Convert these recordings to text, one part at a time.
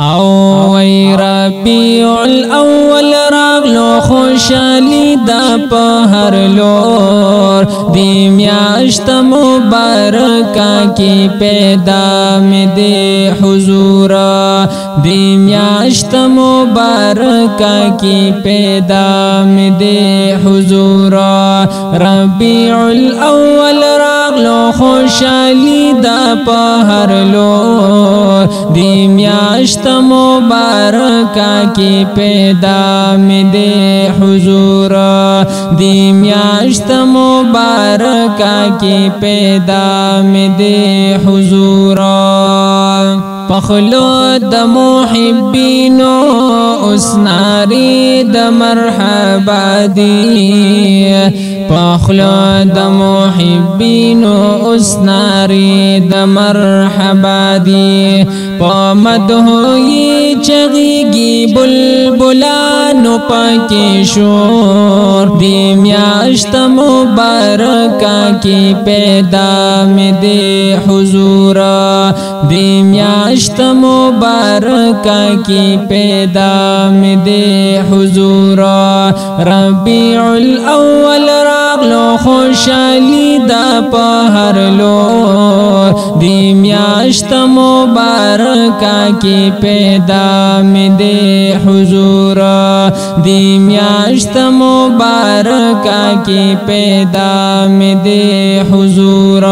او وی ربیع الاول راغلو خوشالی دا په هر لور دی میاشت مبارکا کی پیدا می دی حضور دی میاشت مبارکا کی پیدا می دی حضور ربیع الاول راغلو خوشالی دا په هر لور دی میاشت مبارکا کی پیدا می دی حضور دی میاشت مبارکا کی پیدا می دی حضور پخلو د محبینو اسناری د مرحبا دی پخلو د محبینو اسناری د مرحبا دی پمدهوی چغیگی بلبلانو پاکی شور دی میاشت مبارکا کی پیدا می دی حضور دی میاشت مبارکا کی پیدا می دی حضور ربیع الاول راغلو خوشالی دا په هر لور دی میاشت مبارکا کی پیدا می دی حضور دی میاشت مبارکا کی پیدا می دی حضور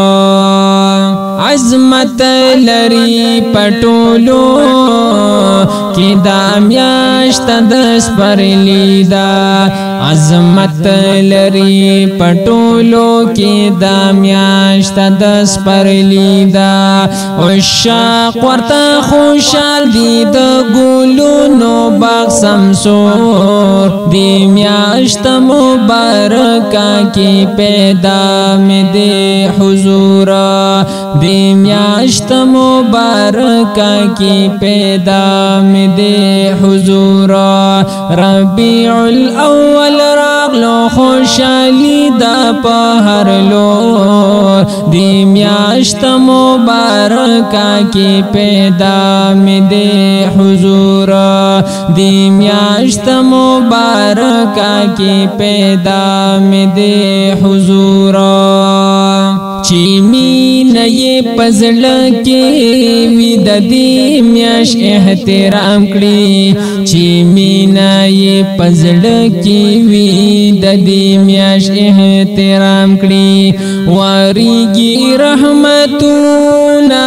عظمت لری پټولو کی دا میاشت د سپرلی دا عظمت لری پټولو کی دا میاشت د سپرلی دا عشاق ورته خوشال دی د ګلونو باغ سمسور دی میاشت مبارکا کی پیدا می دی حضور دی میاشت مبارکا کی پیدا می دی حضور ربیع الاول راغلو خوشالی دا په هر لور دی میاشت مبارکا کی پیدا می دی حضور دی میاشت مبارکا کی پیدا می دی حضور چی مینه یې پزړه کې وي د دې میاش احترام کړي چی مینه یې پزړه کې وي د دې میاش احترام کړي وریږي رحمتونه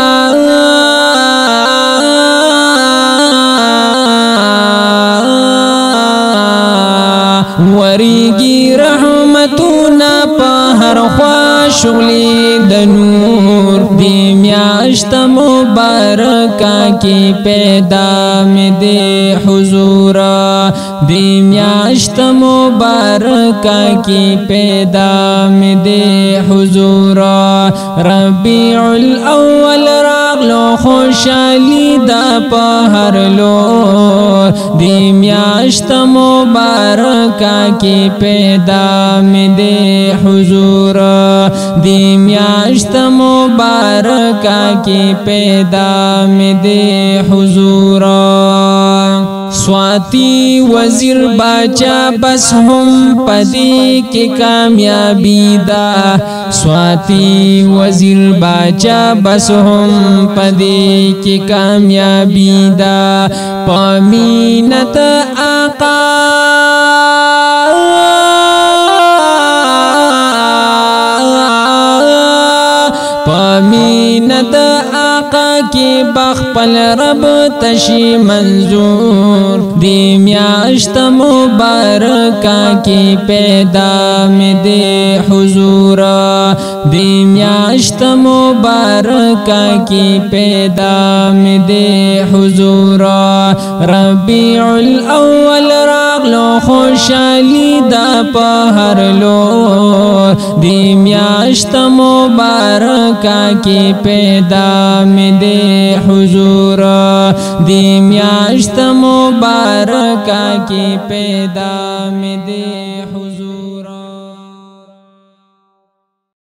وریږي رحمتونه په هر خوا شغلی د نور دی میاشت مبارکا کی پیدا می دی حضور دی میاشت مبارکا کی پیدا می دی حضور ربیع الاول راغلو خوشالی دا په هر لور دی میاشت مبارکا کی پیدا می دی حضور دی میاشت مبارکا کی پیدا می دی حضور سواتی وزیر باچا بس هم پدی کی کامیابی دا سواتی وزیر باچا بس هم پدی کی کامیابی دا پامینت آقا پامینت آقا کی بخپل رب تشی منظور دی میاشت مبارکا کی پیدا می دی حضور دی میاشت مبارکا کی پیدا می دی حضور ربیع الاول راغلو خوشالی دا په هر لور دی میاشت مبارکا کی پیدا می دی حضور دی میاشت مبارکا کی پیدا می دی